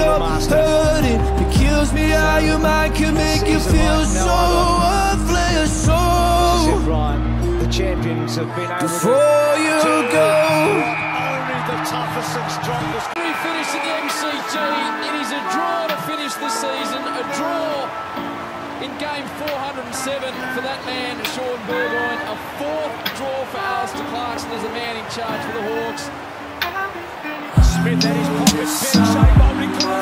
stop hurting. It kills me how your mind can make you feel so worthless. So the champions have been able before you go, only the toughest and strongest. We finish in the MCG. It is a draw to finish the season. A draw in game 407 for that man, Shaun Burgoyne. A fourth draw for Alistair Clarkson as the man in charge for the Hawks. Smith at his pocket, fair shake, bowling